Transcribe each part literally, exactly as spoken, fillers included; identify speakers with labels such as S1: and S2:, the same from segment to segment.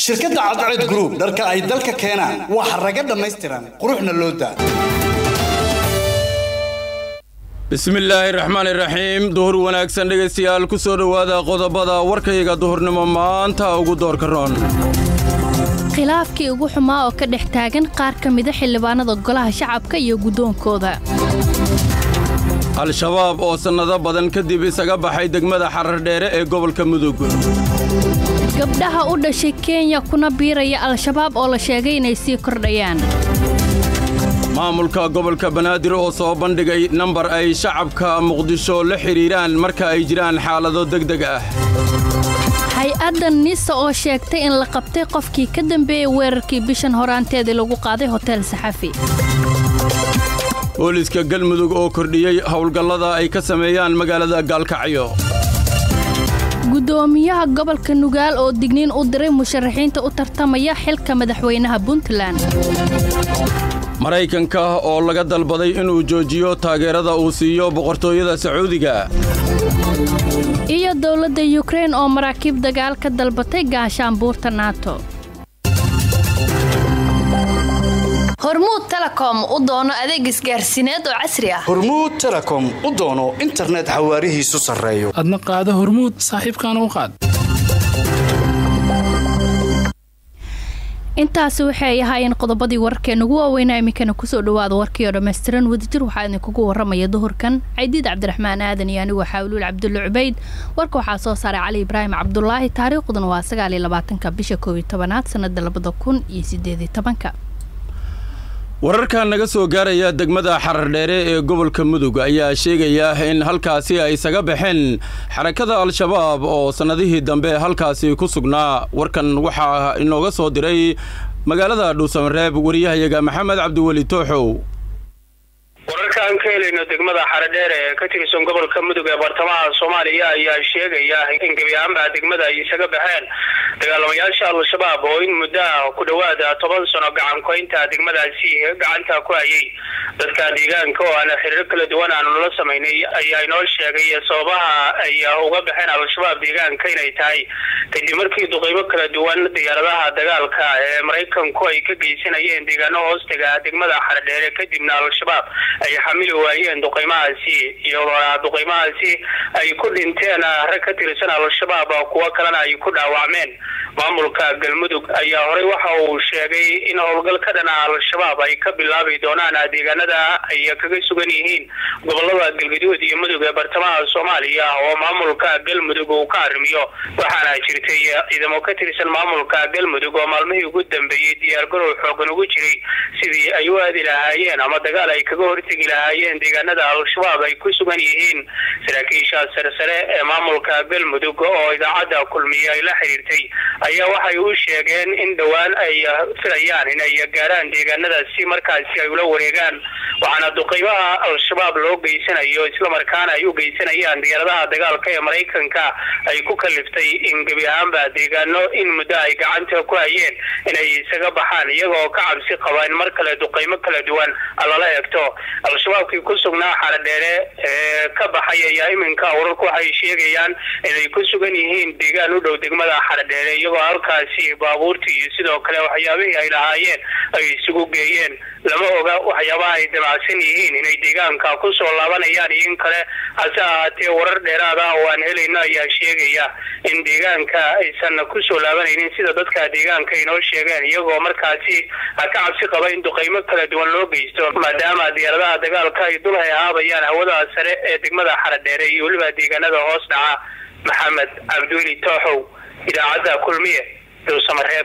S1: shirkadda Cadceed Group dharka ay dalka keenaan waxa raga dhameystiran quruxna loo daa
S2: bismillaahir rahmaanir rahiim duhur wanaagsan dhageystayaal ku soo dhawaada qodobada warkayga duhurnimo maanta ugu doorka roon
S3: khilaafkii ugu xumaa oo ka dhex taagan qaar ka mid ah xildhibaanada golaha shacabka iyo gudoonkooda
S2: al-shabaab oo sanado badan kadib isaga baxay degmada Xarar Dheere ee gobolka Mudug
S3: gabdhaha u dhashay Kenya kuna biiraya al-shabaab oo la sheegay inay sii kordhayaan
S2: maamulka gobolka Banaadir oo soo bandhigay number ay shacabka Muqdisho la xiriiraan marka ay jiraan xaalado degdeg ah
S3: hay-adda nisa oo sheegtay in la qabtay qofkii ka dambeeyay weerarkii bishan horaanteedii lagu qaaday hotel Saxafi
S2: booliska Galmudug oo kordhiyay howlgallada ay ka sameeyaan magaalada Gaalkacyo
S3: gudoomiyaha gobolka Nugaal oo digniin u diray musharaxiinta u tartamaya xilka madaxweynaha Puntland
S2: Mareykanka oo laga dalbaday inuu joojiyo taageerada uu siiyo boqortooyada Sacuudiga
S3: iyo dawladda Ukraine oo maraakiib dagaal ka dalbatay gaashaanbuurta NATO
S4: Hormuud Telecom u doono adeeg isgaarsiineed oo casri ah
S1: Hormuud Telecom u doono internet xawaarihiisu sareeyo
S5: adna qaado Hormuud saaxiibkana u qaad
S3: intaas waxay ahaayeen qodobadii wararkeena ugu waaweynaa imikana ku soo dhawaada warkii oo dhameystiran wadajir waxaa idin kugu waramaya duhurkan Caydiid Cabdiraxmaan Aadan iyo anigu Xawluul Cabdulla Cubayd warka waxaa soo saaray Cali Ibraahim Cabdullaahi taariikhduna waa sagaal iyo labaatanka bisha koob iyo tobanaad sanada labada kun iyo sideed iyo tobanka
S2: wararka naga soo gaaraya degmada Xarar Dheere ee gobolka Mudug ayaa sheegaya in halkaasi ay isaga baxeen xarakada al-shabaab oo sanadihii dambe halkaasi ku sugnaa warkan waxa inooga soo diray magaalada Dhuusamareeb wariyahayaga Maxamed Cabdiwali Tooxow
S6: wararkan ka helayno degmada Xarar Dheere ee ka tirsan gobolka Mudug ee bartamaha Soomaaliya ayaa sheegaya in gabiyaanba degmada ay isaga baxeen dagaalamayaasha al-shabaab oo in muddo ku dhawaad toban sano gacan ku inta degmadaasi gacanta ku hayay dadka deegaanka oo aan xiriir kala duwan aan la sameynay ayaa inoo sheegay sababaha ay uga baxeen al-shabaab deegaanka inay tahay kadib markii duqeymo kala duwan diyaaradaha dagaalka ee Mareykanku ay ka geysanayeen deegaano hoostiga degmada Xarar Dheere kadibna al-shabaab ay xamil waayeen duqeymahaasi iyo duqeymahaasi ay ku dhinteen rag ka tirsan al-shabaab kuwa kalena ay ku dhaawacmeen maamulka Galmudug ayaa horay waxa uu sheegay in howlgal ka dhan ah al-shabaab ay ka bilaabi doonaan deegaanada ay kaga sugan yihiin gobolada Galgaduud iyo Mudug ee bartamaha Soomaaliya oo maamulka Galmudug uu ka arrimiyo waxaana jirtay ciidamo ka tirsan maamulka Galmudug oo maalmihii ugu dambeeyay diyaar garow xoogan ugu jiray sidii ay u aadi lahaayeen ama dagaal ay kaga hortagi lahaayeen deegaanada al-shabaab ay ku sugan yihiin saraakiisha sarsare ee maamulka Galmudug oo idaacada kulmiye ay la xiriirtay ayaa waxay u sheegeen in dhawaan ay filayaan in ay gaaraan deegaanadaasi markaasi ay ula wareegaan waxaana duqeymaha al-shabaab loo geysanayo isla markaana ay u geysanayaan diyaaradaha dagaalka ee Mareykanka ay ku kaliftay in gabi ahaanba deegaano in muddo ay gacanta ku hayeen inay isaga baxaan iyagoo ka cabsi qaba in mar kale duqeymo kala duwan la eegto al-shabaabkii ku sugnaa Xarar Dheere ee ka baxay ayaa iminka wararku waxay sheegayaan inay ku sugan yihiin deegaan u dhow degmada Xarar Dheere iyagoo halkaasi baabuurtii iyo sidoo kale waxyaabihii ay lahaayeen ay isugu geeyeen lama oga waxyaabaha ay damacsan yihiin inay deegaanka ku soo laabanayaan in kale hase ahaatee warar dheeraad ah oo aan helayno ayaa sheegaya in deegaanka aysan ku soo laabanaynin sida dadka deegaanka inoo sheegeen iyagoo markaasi ka cabsi qaba in duqeymo kala duwan loo geysto maadaama diyaaradaha dagaalka ay dul hayaabayaan hawada sare ee degmada Xarar Dheere iyo waliba deegaanada hoos dhaca Maxamed Cabdiwali Tooxow idaacada kulmiye Dhuusamareeb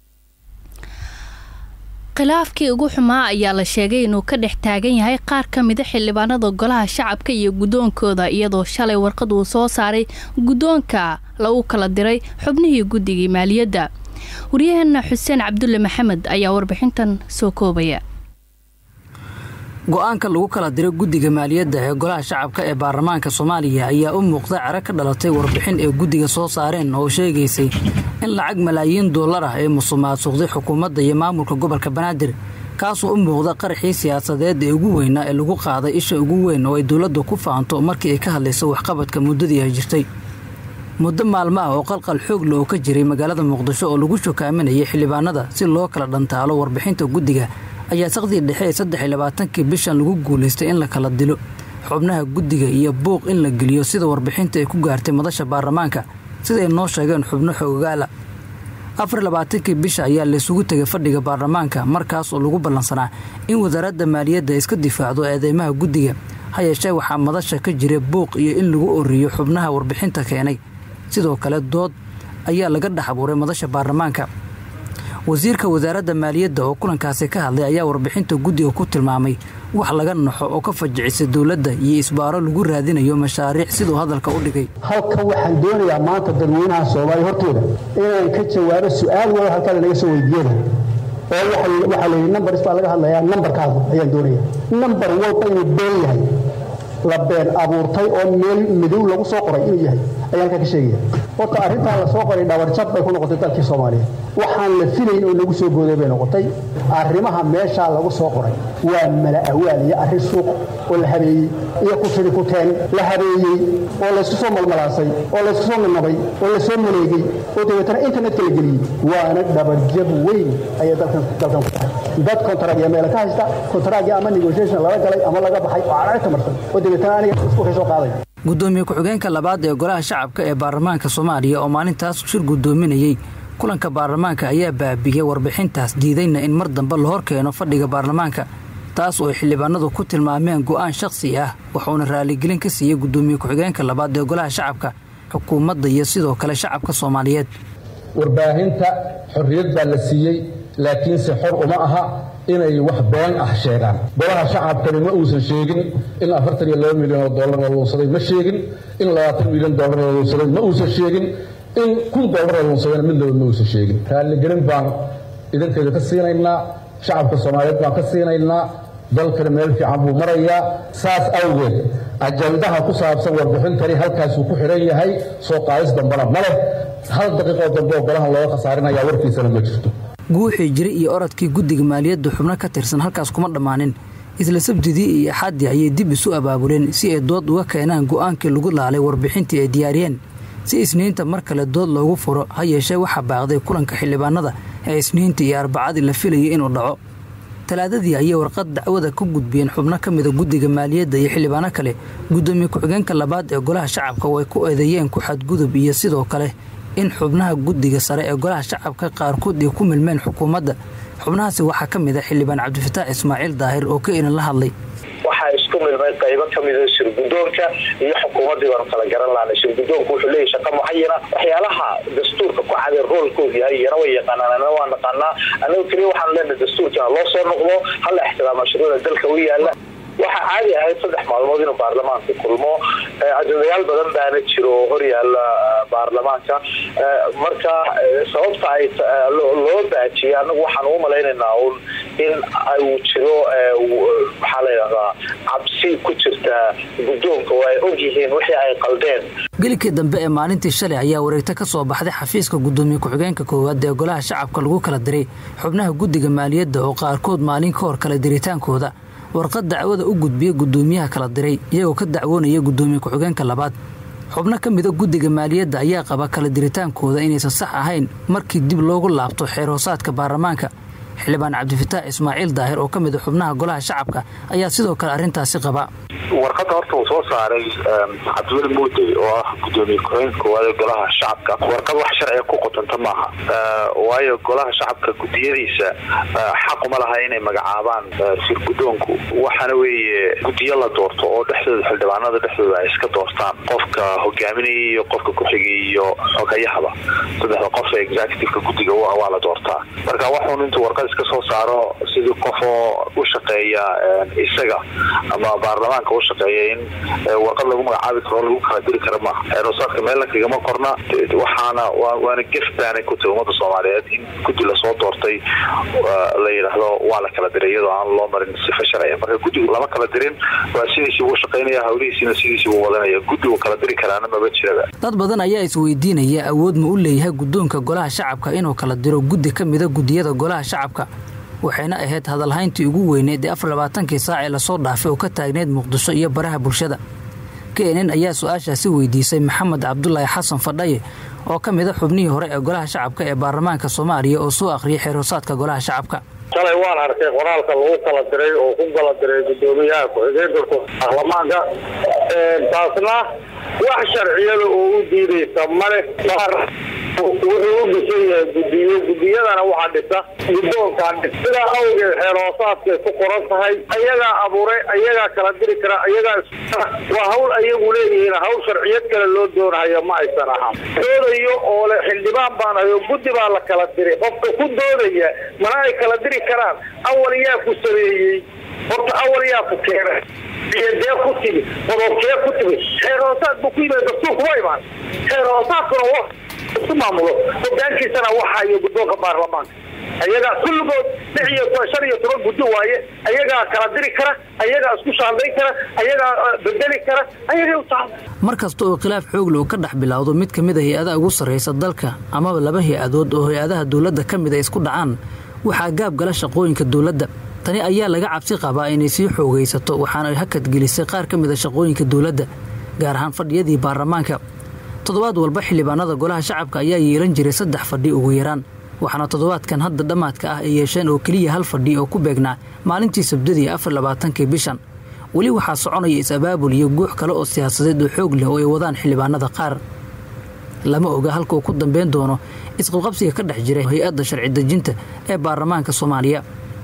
S3: khilaafkii ugu xumaa ayaa la sheegay inuu ka dhex taagan yahay qaar ka mid ah xildhibaanada golaha shacabka iyo gudoonkooda iyadoo shalay warqad uu soo saaray gudoonka lagu kala diray xubnihii guddiga maaliyadda wariyaheena Xuseen Cabdulle Maxamed ayaa warbixintan soo koobaya
S7: go'aanka lagu kala diray guddiga maaliyadda ee golaha shacabka ee baarlamaanka Soomaaliya ayaa u muuqda caro ka dhalatay warbixin ee guddiga soo saareen oo sheegaysay in lacag malaayiin dollar ah ay musuqmaasuqday xukuumadda iyo maamulka gobolka Banaadir kaasoo u muuqda qaraxii siyaasadeed ee ugu weynaa ee lagu qaaday isha ugu weyn oo ay dawladdu ku faanto markii ay ka hadlayso waxqabadka muddadii ay jirtay muddo maalmo ah oo qalqal xoog leh oo ka jiray magaalada muqdisho oo lagu shukaaminayay xildhibaanada si loo kala dhantaalo warbixinta guddiga ayaa saqdii dhexe ee saddex iyo labaatankii bishan lagu guulaystay in la kala dilo xubnaha guddiga iyo buuq in la geliyo sida warbixinta ay ku gaartay madasha baarlamaanka siday noo sheegeen xubno xoogaala afar iyo labaatankii bisha ayaa laysugu tegay fadhiga baarlamaanka markaas oo lagu ballansanaa in wasaaradda maaliyadda iska difaacdo eedeymaha guddiga ha yeeshee waxaa madasha ka jira buuq iyo in lagu oriyo xubnaha warbixinta keenay sidoo kale dood ayaa laga dhex abuuray madasha baarlamaanka wasiirka wasaaradda maaliyadda oo kulankaasi ka hadlay ayaa warbixinta guddiga ku tilmaamay wax laga naxo oo ka fajicisay dowladda iyo isbaaro lagu raadinayo mashaariic siduu hadalka u dhigay
S8: halka waxaan doonayaa maanta dadweynaha Soomaaliya hortooda inaan ka jawaabo su'aal wada halka laga soo weydiiyay oo waxa la number is laga hadlayaa numberkaas ayaan doonayaa number walba inuu been yahay la been abuurtay oo meel midow lagu soo qoray inuu yahay ayaan ka sheegaya horta arrinta la soo qoray dhawr jab bay ku noqotay dalka Soomaaliya waxaan la filayn oo lagu soo gooday bay noqotay arrimaha meesha lagu soo qoray waa mala awaal iyo arrin suuq oo la habeeyay iyo ku tiri ku teen la habeeyay oo la isku soo malmalaasay oo la isku soo nabay oo la soo maleegay oo dadweynaha internetka la geliyay waana dhabar jab weyn ay dalkan dalkan ku tahay dad kontract iyo meel ka haysta kontract ama negotiation laga galay ama laga baxay oo aan aragta marsan oo dadweynaha aniga isku soo qaaday gudoomiye ku-xigeenka labaad ee golaha shacabka ee baarlamaanka Soomaaliya oo maalintaas shir gudoominayay kulanka baarlamaanka ayaa baabiyay warbixintaas diidayna in mar dambe la hor keeno fadhiga baarlamaanka taas oo xildhibaanadu ku tilmaameen go'aan shakhsi ah wuxuuna raaligelin ka siiyay gudoomiye ku-xigeenka labaad ee golaha shacabka xukuumadda iyo sidoo kale shacabka Soomaaliyeed
S9: warbaahinta xorriyad baa la siiyay laakiin si xor uma aha inay wax been ah sheegaan golaha shacabkani ma uusan sheegin in afartan iyo laba milyan oo dollar la lunsaday ma sheegin in labaatan milyan dollar la lunsaday ma uusan sheegin in kun dollar la lunsaday midna ma uusan sheegin raaligelin baan idankeeda ka siinaynaa shacabka Soomaaliyeed baan ka siinaynaa dalkana meel fiican buu marayaa saas awgeed ajandaha ku saabsan warbixintani halkaas uu ku xiran yahay soo qaadis dambana male hal daqiiqo dambe oo golaha looga khasaarinaya warkiisana ma jirto
S7: guuxii jiray iyo orodkii guddiga maaliyadda xubno ka tirsan halkaas kuma dhammaanin isla sabtidii iyo axaddii ayay dib isu abaabuleen si ay dood uga keenaan go'aankii lagu laalay warbixintii ay diyaariyeen si isniinta mar kale dood loogu furo ha yeeshee waxaa baaqday kulanka xildhibaanada ee isniinta iyo arbacadii la filayay inuu dhaco talaadadii ayay warqad dacwada ku gudbiyeen xubno ka mida guddiga maaliyadda iyo xildhibaano kale gudoomiye ku-xigeenka labaad ee golaha shacabka way ku eedeeyeen ku xadgudub iyo sidoo kale in xubnaha guddiga sare ee golaha shacabka qaarkood ay ku milmeen xukuumadda xubnahaasi waxaa ka mid ah xildhibaan Cabdifataax Ismaaciil Daahir oo ka inan la hadlay
S10: waxaa isku milmay qaybo ka mid ah shirgudoonka iyo xukuumadda waan kala garan lahayn shirgudoonku wuxuu leeyahay shaqo mucayyana waxyaalaha dastuurka ku cad roolkooda yahay yana way yaqaanaan waan naqaanaa anagu kaliya waxaan leenahay dastuurka loo soo noqdo hal ixtiraam shuruucda dalka u yaala waxa caadi ahayd saddex maalmood inuu baarlamaanku kulmo ajandayaal badan baana jiro hor yaala baarlamaanka marka sababta ay loo baajiyay anagu waxaan u malaynaynaa in uu jiro waxa la yiraahdaa cabsi ku jirta guddoonka oo ay ogyihiin wixii ay qaldeen
S7: gelikii dambe ee maalintii shalay ayaa wareegta ka soo baxday xafiiska gudoomiye ku-xigeenka koowaad ee golaha shacabka lagu kala diray xubnaha guddiga maaliyadda oo qaarkood maalin ka hor kala diritaankooda warqad dacwada u gudbiyay gudoomiyaha kala diray iyagoo ka dacwoonaya gudoomiye ku-xigeenka labaad xubno ka mida guddiga maaliyadda ayaa qaba kala diritaankooda inaysan sax ahayn markii dib loogu laabto xeer hoosaadka baarlamaanka xildhibaan Cabdifataax Ismaaciil Daahir oo ka mid ah xubnaha golaha shacabka ayaa sidoo kale arrintaasi qaba
S10: warqadda horta uu soo saaray Cabdiweli Muudey oo ah gudoomiye ku-xigeenka koowaad ee golaha shacabka warqad wax sharci ku qotanta maaha waayo golaha shacabka gudiyadiisa xaq uma laha inay magacaabaan shir gudoonku waxana weeye gudiyo la doorto oo dhexdooda xildhibaanada dhexdooda ay iska doortaan qofka hogaaminaya iyo qofka ku xigay iyo xogayahaba saddexda qof ee executive-ka gudiga waa la doortaa marka waxaan intuu warqad iska soo saaro sidii qof oo u shaqeeya isaga ama baarlamaanka u shaqeeya in warqad lagu magacaabi karo lagu kala diri karo maaha xeerosaadka meel kagama qorna waxaana waana geftaanay ku tahay ummadda Soomaaliyeed in guddi la soo doortay la yiraahdo waa la kala diray iyadoo aan loo marin sifa sharci marka guddigu lama kala dirin waa sidiisii uu shaqeynaya hawlihiisina sidiisii uu wadanaya guddigu kala diri karaana maba jiraba
S7: dad badan ayaa isweydiinaya awood ma u leeyahay guddoonka golaha shacabka inuu kala diro guddi ka mid ah gudiyada golaha shacabka waxayna ahayd hadalhayntii ugu weyneed ee afar iyo labaatankii saac ee la soo dhaafay oo ka taagneed Muqdisho iyo baraha bulshada K N N ayaa su'aashaasi weydiisay Maxamed Cabdullaahi Xasan Fadhaye oo ka mid ah xubnihii hore ee golaha shacabka ee baarlamaanka Soomaaliya oo soo akhriyay xeeroosaadka golaha shacabka.
S11: shalay waan arkay qoraalka lagu kala diray oo ku kala diray gudoomiyaha ku-xigeenka baarlamaanka taasna wax sharciyada oo u diidaysa male wuxuu u dhisan yahay gudiyo gudiyadana waxaa dhisa guddoonkaan sidaa awgeed xeeroosaadkay ku qoran tahay ayagaa abuuray ayagaa kala diri kara ayagaa waa hawl ayagu leeyihiin hawl sharciyad kale loo doonahayo ma aysan ahaan doodayo oo le xildhibaan baan ayo guddi baa la kala diray qofka ku doodaya mana ay kala diri karaan awal yaa ku sameeyey horta awal yaa ku keenay dee ku timi qodobkee ku timi xeeroosaad buu ku yimid dastuurku waa imaan xeeroosaadkuna isku maamulo hogaankiisana waxa iyo guddoonka baarlamaanka ayagaa kulligood lix iyo shan iyo toban guddi waaye ayagaa kala diri kara ayagaa isku shaandayn kara ayagaa bedeli kara ayagaa u tahay
S7: mar kasta oo khilaaf xoog leh ka dhex bilowdo mid ka mid ah hay'adaha ugu sarreysa dalka ama laba hay'adood oo hay'adaha dawladda ka mid ah isku dhacaan waxaa gaab gala shaqooyinka dawladda tani ayaa laga cabsi qabaa inay sii xoogaysato waxaana ay hakad gelisay qaar ka mid ah shaqooyinka dawladda gaar ahaan fadhiyadii baarlamaanka toddobaad walba xildhibaanada golaha shacabka ayaa yeelan jiray saddex fadhi ugu yaraan waxaana toddobaadkan hadda dhammaadka ah ay yeesheen oo keliya hal fadhi oo ku beegnaa maalintii sabdadii afar labaatankii bishan weli waxaa soconaya is-abaabul iyo guux kale oo siyaasadeed oo xoog leh oo ay wadaan xildhibaanada qaar lama oga halka uu ku dambeyn doono isqabqabsiga ka dhex jiray hay-adda sharci dejinta ee baarlamaanka Soomaaliya.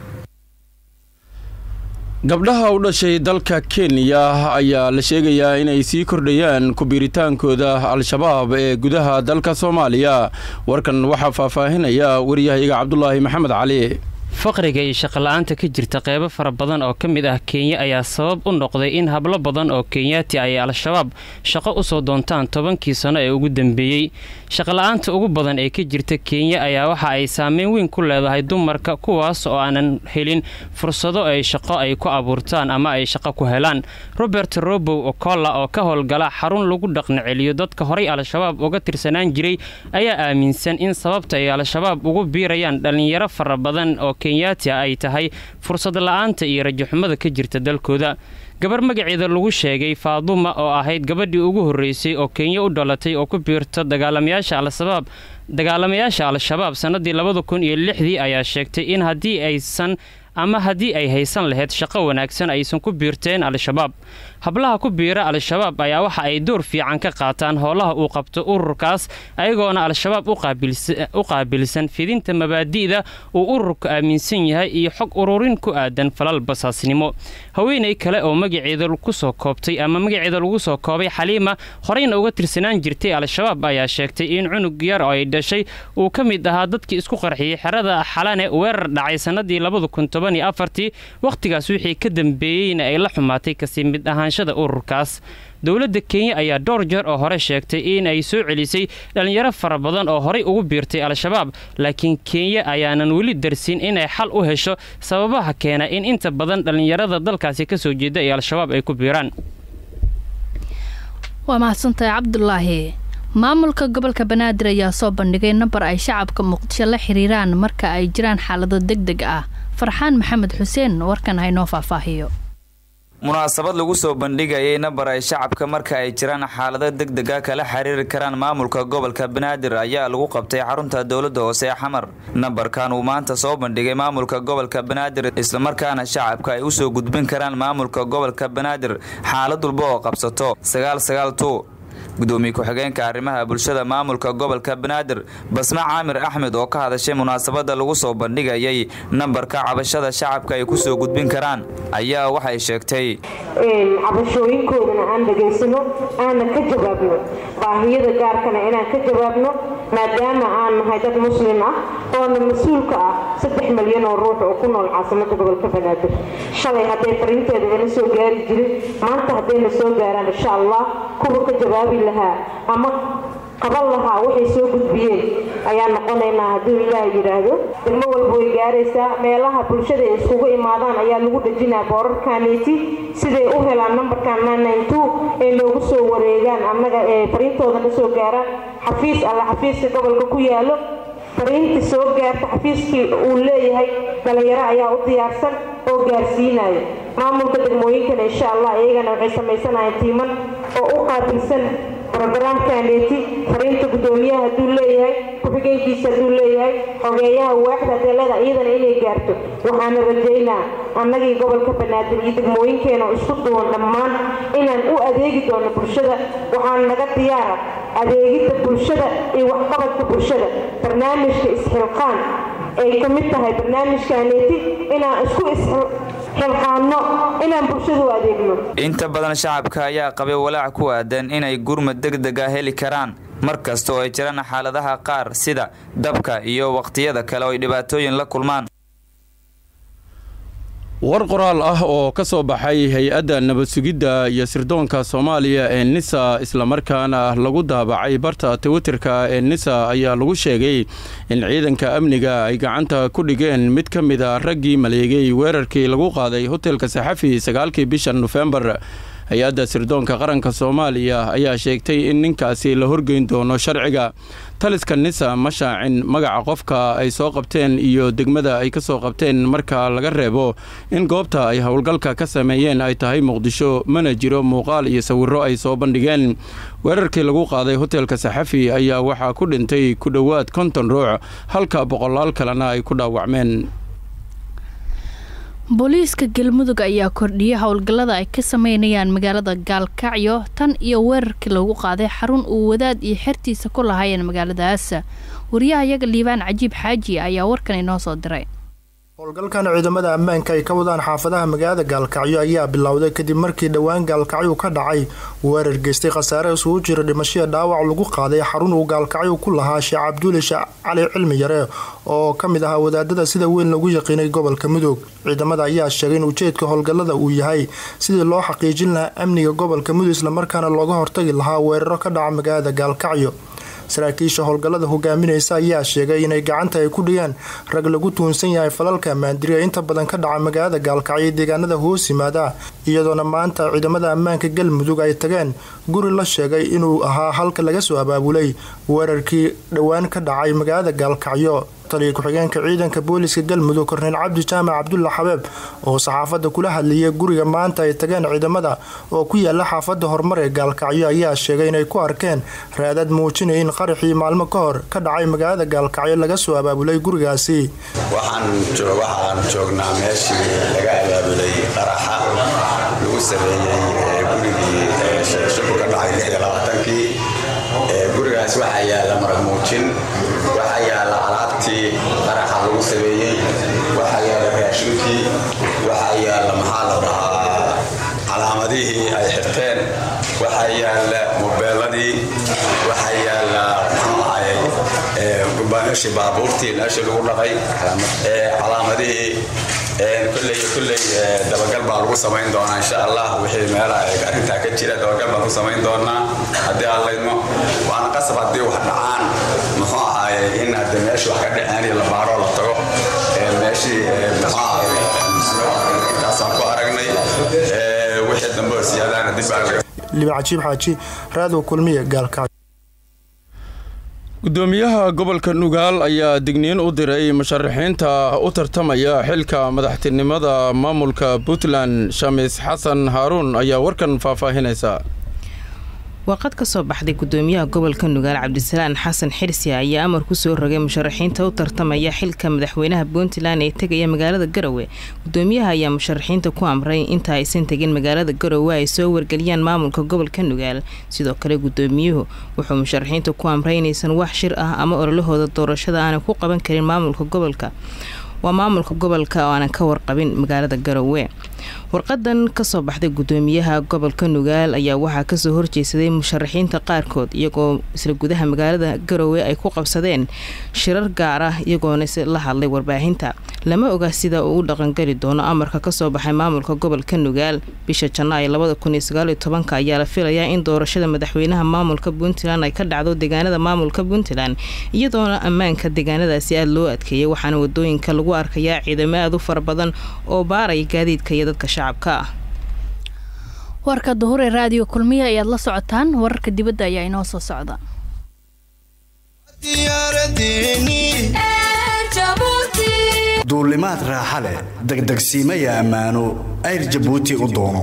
S2: gabdhaha u dhashay dalka Kenya ayaa la sheegayaa inay sii kordhayaan ku biiritaankooda al-shabaab ee gudaha dalka Soomaaliya warkan waxa faahfaahinaya wariyahayaga Cabdullaahi Maxamed Cali.
S12: faqriga iyo shaqo la'aanta ka jirta qaybo fara badan oo ka mid ah Kenya ayaa sabab u noqday in hablo badan oo Kenyaati ay al-shabaab shaqo u soo doontaan tobankii sano ee ugu dambeeyay. shaqo la'aanta ugu badan ee ka jirta Kenya ayaa waxa ay saameyn weyn ku leedahay dumarka kuwaas oo aanan helin fursado ay shaqo ay ku abuurtaan ama ay shaqo ku helaan. Robert Robo Okola oo ka howlgala xarun lagu dhaqan celiyo dadka horay al-shabaab uga tirsanaan jiray ayaa aaminsan in sababta ay al-shabaab ugu biirayaan dhalinyaro fara badan oo Kenyaati ay tahay fursad la'aanta iyo rajo xumada ka jirta dalkooda. gabar magaceeda lagu sheegay Faaduma oo ahayd gabadhii ugu horeysay oo Kenya u dhalatay oo ku biirta dagaalamayaasha al-shabaab dagaalamayaasha al-shabaab sanadii laba kun iyo lixdii ayaa sheegtay in haddii aysan ama haddii ay haysan lahayd shaqo wanaagsan aysan ku biirteen al-shabaab. hablaha ku biira al-shabaab ayaa waxa ay door fiican ka qaataan howlaha uu qabto ururkaas ayagoona al-shabaab u qaabilsan fidinta mabaadi'da uu ururku aaminsan yahay iyo xog ururin ku aadan falal basaasnimo. haweeney kale oo magaceeda ku soo koobtay ama magaceeda lagu soo koobay Xaliima horeyna uga tirsanaan jirtay al-shabaab ayaa sheegtay in cunug yar oo ay dhashay uu ka mid ahaa dadkii isku qarxiyay xerada Xalane weerar dhacay sanadii laba kun toban iyo afar waqtigaas wixii ka dambeeyayna ay la xumaatay ka sii mid ahaanshaha ururkaas. dawladda Kenya ayaa dhowr jeer oo hore sheegtay in ay soo celisay dhalinyaro fara badan oo horay ugu biirtay al-shabaab laakiin Kenya ayaanan weli darsin inay xal u hesho sababaha keena in inta badan dhalinyarada dalkaasi ka soo jeeda ay al-shabaab ay ku biiraan.
S3: waa mahadsantahay Cabdullaahi. maamulka gobolka Banaadir ayaa soo bandhigay nambar ay shacabka Muqdisho la xiriiraan marka ay jiraan xaalado degdeg ah. Farxaan Maxamed Xuseen warkan haynoo faahfaahiyo.
S13: munaasabad lagu soo bandhigayay nambar ay shacabka marka ay jiraan xaalado degdeg ah kala xiriiri karaan maamulka gobolka Banaadir ayaa lagu qabtay xarunta dawladda hoose ee Xamar. nambarkan uu maanta soo bandhigay maamulka gobolka Banaadir isla markaana shacabka ay u soo gudbin karaan maamulka gobolka Banaadir xaalad walba oo qabsato sagaal sagaal two. gudoomiye ku-xigeenka arrimaha bulshada maamulka gobolka Banaadir Basma Caamir Axmed oo ka hadashay munaasabada lagu soo bandhigayay nambarka cabashada shacabka ay ku soo gudbin karaan ayaa waxay sheegtay
S14: in cabashooyinkoodana aan dhageysano aan ka jawaabno baahiyada gaarkana inaan ka jawaabno maadaama aan nahay dad muslim ah oo mas'uulka ah saddex milyan oo ruux oo ku nool caasimadda gobolka Banaadir. shalay haday fariinteeda ila soo gaari jiray maanta haday la soo gaaraan insha Allah kuwa ka jawaabi lahaa ama qaban lahaa waxay soo gudbiyeen ayaa noqonaynaa haddii Ilaahay yiraahdo. degmo walba way gaaraysaa meelaha bulshada ay isugu imaadaan ayaa lagu dhajinaa boorarkaneeti siday u helaan nambarkan nine nine two ee loogu soo wareegaan annaga ee fariintooda la soo gaaraan xafiis alla xafiiska gobolka ku yaalo fariintii soo gaarta xafiiskii uu leeyahay dhalinyaro ayaa u diyaarsan oo gaarsiinaya maamulka degmooyinkana insha allah iyagana waxay samaysanayaan tiiman oo u qaabilsan brogaraamkaneeti fariinta guddoomiyaha hadduu leeyahay ku-xigeenkiisa hadduu leeyahay xogeeyaha waaxda adeelada iyadana inay gaarto waxaana rajaynaa annagii gobolka banaadir iyo degmooyinkeena isku duwan dhammaan inaan u adeegi doono bulshada waxaan naga diyaara adeegidda bulshada iyo waxqabadka bulshada barnaamijka isxilqaan ay ka mid tahay barnaamijkaneeti inaan isku isxilqaanno inaan bulshada u adeegno.
S13: inta badan shacabka ayaa qabay walaac ku aadan inay gurmad degdeg ah heli karaan mar kasta oo ay jiraan xaaladaha qaar sida dabka iyo waqtiyada kale oo ay dhibaatooyin la kulmaan.
S2: war qoraal ah oo ka soo baxay hay-adda nabad sugidda iyo sirdoonka Soomaaliya ee Nisa isla markaana lagu daabacay barta Twitterka ee Nisa ayaa lagu sheegay in ciidanka amniga ay gacanta ku dhigeen mid ka mid ah raggii maleegay weerarkii lagu qaaday hotelka Saxafi sagaalkii bisha November. hay-adda sirdoonka qaranka Soomaaliya ayaa sheegtay in ninkaasi la horgeyn doono sharciga. taliska Nisa ma shaacin magaca qofka ay soo qabteen iyo degmada ay ka soo qabteen marka laga reebo in goobta ay howlgalka ka sameeyeen ay tahay Muqdisho mana jiro muuqaal iyo sawirro ay soo bandhigeen. weerarkii lagu qaaday hotelka Saxafi ayaa waxaa ku dhintay ku dhowaad konton ruux halka boqolaal kalena ay ku dhaawacmeen.
S3: booliiska galmudug ayaa kordhiyay howlgallada ay ka sameynayaan magaalada Gaalkacyo tan iyo weerarkii lagu qaaday xarun uu wadaad iyo xertiisa ku lahaayeen magaaladaas. wariyaha iyaga Liibaan Cajiib Xaaji ayaa warkan inoo soo diray.
S15: howlgalkan ciidamada ammaanka ay ka wadaan xaafadaha magaalada Gaalkacyo ayaa bilowday kadib markii dhawaan Gaalkacyo ka dhacay weerar geystay khasaare isugu jira dhimasho dhaawac lagu qaaday xarun uu Gaalkacyo ku lahaa Sheekh Cabdulle Cali Cilmi Yare oo ka mid ah wadaadada sida weyn lagu yaqaanay gobolka Mudug. ciidamada ayaa sheegay in ujeedka howlgallada uu yahay sidii loo xaqiijin lahaa amniga gobolka Mudug isla markaana looga hortagi lahaa weeraro ka dhaca magaalada Gaalkacyo. saraakiisha howlgallada hogaaminaysa ayaa sheegay inay gacanta ay ku dhigeen rag lagu tuunsan yahay falalka maandiriya inta badan ka dhaca magaalada Gaalkacyo deegaanada hoos yimaada iyadoona maanta ciidamada ammaanka Galmudug ay tageen guri la sheegay inuu ahaa halka laga soo abaabulay weerarkii dhawaan ka dhacay magaalada Gaalkacyo. taliye ku-xigeenka ciidanka booliska Galmudug Korneyl Cabdi Jaamac Cabdulla Xabeeb oo saxaafadda kula hadlayay guriga maanta ay tageen ciidamada oo ku yaala xaafadda horumar ee Gaalkacyo ayaa sheegay inay ku arkeen raadad muujinaya in qaraxii maalmo ka hor ka dhacay magaalada Gaalkacyo laga soo abaabulay gurigaasi.
S16: waxaan waxaan joognaa meeshii laga abaabulay qaraxa lagu sameeyay gurigii shaqo ka dhacay lix iyo labaatankii gurigaas waxa yaala marag muujin waxa yaala alaabtii qaraxa lagu sameeyay waxa yaala raashinkii waxa yaala maxaa la dhahaa calaamadihii ay xirteen waxa yaala mobeeladii waxa yaala gubanashi baabuurtii meeshii lagu dhaqay calaamadihii kulley kulley dabagal baa lagu samayn doonaa insha allah wixii meelaha arrintaa ka jira dabagal baan ku samayn doonaa haddii aan laydmo waana qasab haddii wax dhacaan muxuu ahaaye in hadda meeshii wax ka dhacaan iyo la baaro la tago meeshii muxuu ahaaye intaasaan ku aragnay wixii dambe oo siyaadaana dib baa laga
S15: Liibaan Cajiib Xaaji raado kulmiye Gaalkacyo.
S2: gudoomiyaha gobolka Nugaal ayaa digniin u diray musharaxiinta u tartamaya xilka madaxtinimada maamulka Puntland. Shamis Xasan Haruun ayaa warkan faahfaahinaysa.
S17: waqad ka soo baxday gudoomiyaha gobolka Nugaal Cabdisalaan Xasan Xirsi ayaa amar ku soo rogay musharaxiinta u tartamaya xilka madaxweynaha Puntland ee tagaya magaalada Garowe. gudoomiyaha ayaa musharaxiinta ku amray inta aysan tagin magaalada Garowe ay soo wargeliyaan maamulka gobolka Nugaal. sidoo kale gudoomiyuhu wuxuu musharaxiinta ku amray inaysan wax shir ah ama ololahooda doorashada aan ku qaban karin maamulka gobolka waa maamulka gobolka oo aan ka warqabin magaalada Garowe. warqadan ka soo baxday gudoomiyaha gobolka Nugaal ayaa waxaa ka soo horjeesaday musharaxiinta qaarkood iyagoo isla gudaha magaalada Garowe ay ku qabsadeen shirar gaar ah iyagoo la hadlay warbaahinta. lama oga sida uu u dhaqan gali doono amarka ka soo baxay maamulka gobolka Nugaal. bisha Janaayo labada kun iyo sagaal iyo toban ayaa la filayaa in doorashada madaxweynaha maamulka Puntland ay ka dhacdo deegaanada maamulka Puntland iyadoona ammaanka deegaanadaasi aad loo adkeeyay waxaana wadooyinka lagu arkayaa ciidamo aad u fara badan oo baaray gaadiidka iyo dadka shacabka.
S3: warka duhur ee raadiyo kulmiye ayaad la socotaan. wararka dibadda ayaa inoo soo socda.
S18: diyaaradini
S1: duulimaad raaxa leh degdegsiimaya ammaano ayr jabuuti u doono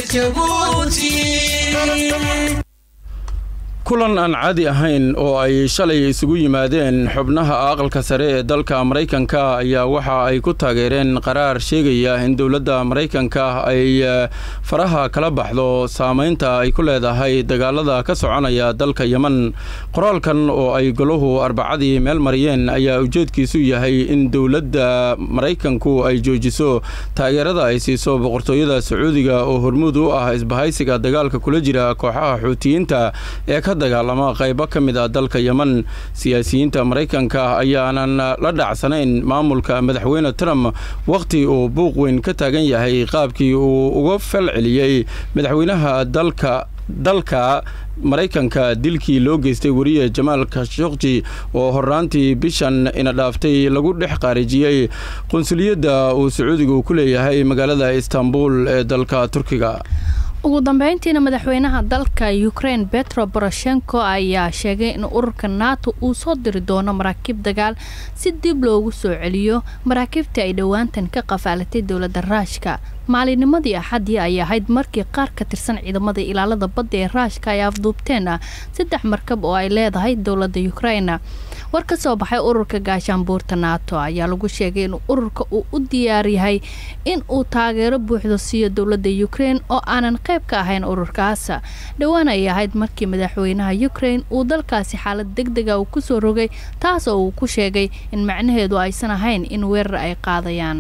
S2: kulan aan caadi ahayn oo ay shalay isugu yimaadeen xubnaha aqalka sare ee dalka Mareykanka ayaa waxa ay ku taageereen qaraar sheegaya in dawladda Mareykanka ay faraha kala baxdo saameynta ay ku leedahay dagaalada ka soconaya dalka Yemen. Qoraalkan oo ay goluhu Arbacadii meel mariyeen ayaa ujeedkiisu yahay in dawladda Mareykanku ay joojiso taageerada ay siiso boqortooyada Sacuudiga oo hormuud u ah isbahaysiga dagaalka kula jira kooxaha Xuutiyiinta ee ka dagaalama qaybo ka mid ah dalka Yemen. Siyaasiyiinta Mareykanka ayaanan la dhacsanayn maamulka madaxweyne Trump waqti uu buuq weyn ka taagan yahay qaabkii uu uga falceliyay madaxweynaha dalka dalka Mareykanka dilkii loo geystay wariye Jamal Khashoggi oo horaantii bishan ina dhaaftay lagu dhex qaarijiyay qunsuliyadda uu Sacuudigu ku leeyahay magaalada Istanbul ee dalka Turkiga.
S3: ugu dambeyntiina madaxweynaha dalka Ukraine Petro Poroshenko ayaa sheegay in ururka NATO uu soo diri doono maraakiib dagaal si dib loogu soo celiyo maraakiibta ay dhawaantan ka qafaalatay dawladda Ruushka. Maalinimadii Axadii ay ahayd markii qaar ka tirsan ciidamada ilaalada badda ee Ruushka ay afduubteen saddex markab oo ay leedahay dawladda Ukraine. war ka soo baxay ururka gaashaanbuurta NATO ayaa lagu sheegay in ururka uu u diyaar yahay in uu taageero buuxda siiyo dawladda Ukraine oo aanan qayb ka ahayn ururkaas. dhawaan ay ahayd markii madaxweynaha Ukraine uu dalkaasi xaalad degdeg ah ku soo rogay taas oo uu ku sheegay in macnaheedu aysan ahayn in weerar ay qaadayaan.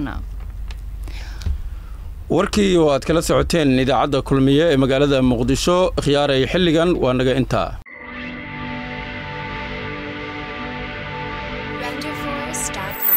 S2: warkii oo aad kala socoteen idaacadda kulmiye ee magaalada Muqdisho khiyaaray xilligan waa naga intaa.